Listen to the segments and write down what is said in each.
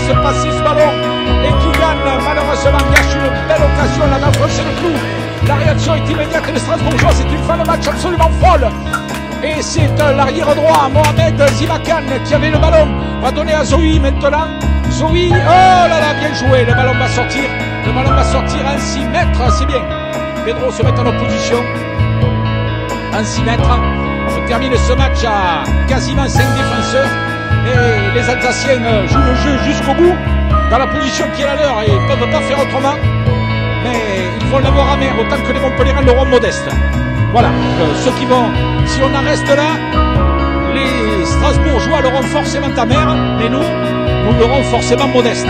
laisse passer ce ballon et qui gagne, malheureusement, gâche une belle occasion, la d'enfoncer le clou. La réaction est immédiate des Strasbourgeois, c'est une fin de match absolument folle. Et c'est l'arrière droit, Mohamed Zimakan, qui avait le ballon, va donner à Zoui maintenant. Zoui, oh là là, bien joué, le ballon va sortir. Le ballon va sortir à 6 mètres, c'est bien. Pedro se met en opposition. En 6 mètres. On termine ce match à quasiment 5 défenseurs. Et les Alsaciens jouent le jeu jusqu'au bout. Dans la position qui est la leur, et ils ne peuvent pas faire autrement. Mais ils vont l'avoir à main, autant que les Montpellierens l'auront modeste. Voilà, ceux qui vont, si on en reste là, les Strasbourgeois l'auront forcément à mère, mais nous l'aurons forcément modeste.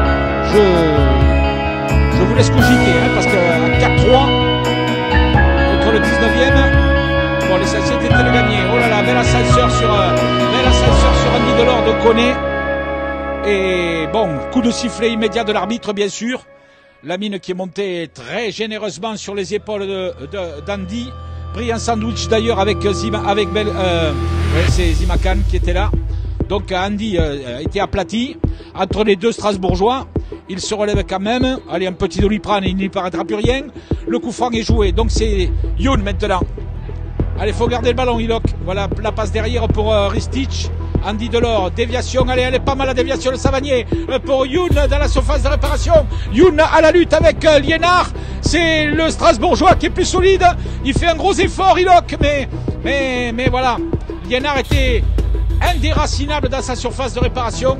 Je vous laisse cogiter, hein, parce qu'à 4-3, contre le 19e, bon, l'essentiel était de gagner. Oh là là, bel ascenseur sur Andy Delors de Koné. Et bon, coup de sifflet immédiat de l'arbitre, bien sûr. La mine qui est montée très généreusement sur les épaules d'Andy. Brillant sandwich d'ailleurs avec c'est Zimakan qui était là. Donc Andy a été aplati entre les deux Strasbourgeois. Il se relève quand même. Allez, un petit Doliprane, il n'y paraîtra plus rien. Le coup franc est joué. Donc c'est Youn maintenant. Allez, faut garder le ballon, Ilok. Voilà la passe derrière pour Ristic. Andy Delors, déviation, allez, elle est pas mal la déviation de Savanier pour Youn dans la surface de réparation. Youn à la lutte avec Liénard. C'est le Strasbourgeois qui est plus solide. Il fait un gros effort, Ilok, mais voilà. Liénard était indéracinable dans sa surface de réparation.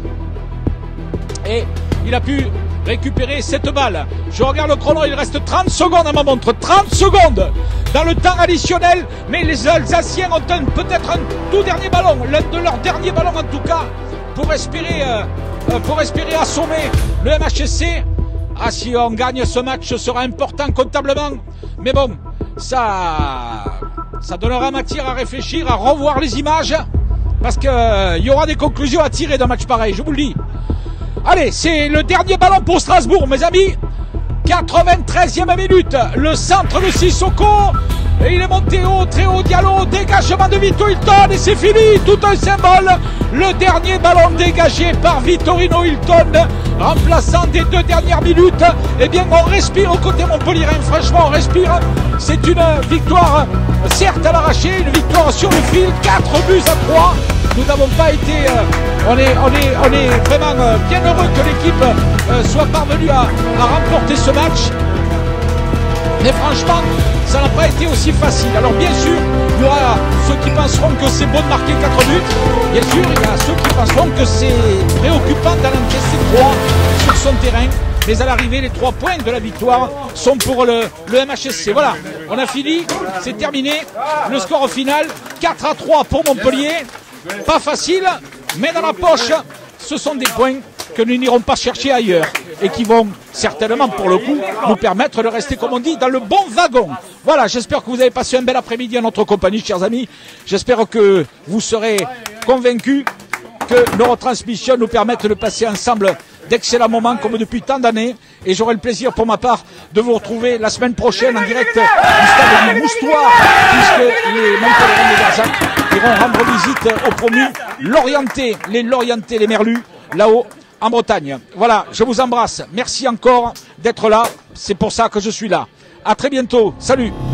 Et il a pu récupérer cette balle. Je regarde le chrono, il reste 30 secondes à ma montre. 30 secondes dans le temps additionnel. Mais les Alsaciens ont peut-être un tout dernier ballon. L'un de leurs derniers ballons en tout cas. Pour espérer assommer le MHSC. Ah, si on gagne ce match, ce sera important comptablement. Mais bon, ça donnera matière à réfléchir, à revoir les images. Parce qu'il y aura des conclusions à tirer d'un match pareil, je vous le dis. Allez, c'est le dernier ballon pour Strasbourg, mes amis. 93e minute, le centre de Sissoko. Et il est monté haut, très haut, Diallo, dégagement de Vito Hilton et c'est fini, tout un symbole. Le dernier ballon dégagé par Vittorino Hilton, remplaçant des 2 dernières minutes. Eh bien, on respire au côté Montpellierin, franchement, on respire. C'est une victoire, certes à l'arraché, une victoire sur le fil, 4 buts à 3. Nous n'avons pas été, on est vraiment bien heureux que l'équipe soit parvenue à remporter ce match. Mais franchement, ça n'a pas été aussi facile. Alors bien sûr, il y aura ceux qui penseront que c'est bon de marquer 4 buts. Bien sûr, il y a ceux qui penseront que c'est préoccupant d'en encaisser 3 sur son terrain. Mais à l'arrivée, les 3 points de la victoire sont pour le MHSC. Voilà, on a fini, c'est terminé. Le score au final, 4-3 pour Montpellier. Pas facile, mais dans la poche, ce sont des points que nous n'irons pas chercher ailleurs et qui vont certainement, pour le coup, nous permettre de rester, comme on dit, dans le bon wagon. Voilà, j'espère que vous avez passé un bel après-midi en notre compagnie, chers amis. J'espère que vous serez convaincus que nos retransmissions nous permettent de passer ensemble d'excellents moments comme depuis tant d'années. Et j'aurai le plaisir pour ma part de vous retrouver la semaine prochaine en direct du stade du Moustoir, puisque les Montpellierens de Berzac iront rendre visite aux promus Lorientais, les Merlus, là-haut en Bretagne. Voilà, je vous embrasse. Merci encore d'être là. C'est pour ça que je suis là. À très bientôt. Salut.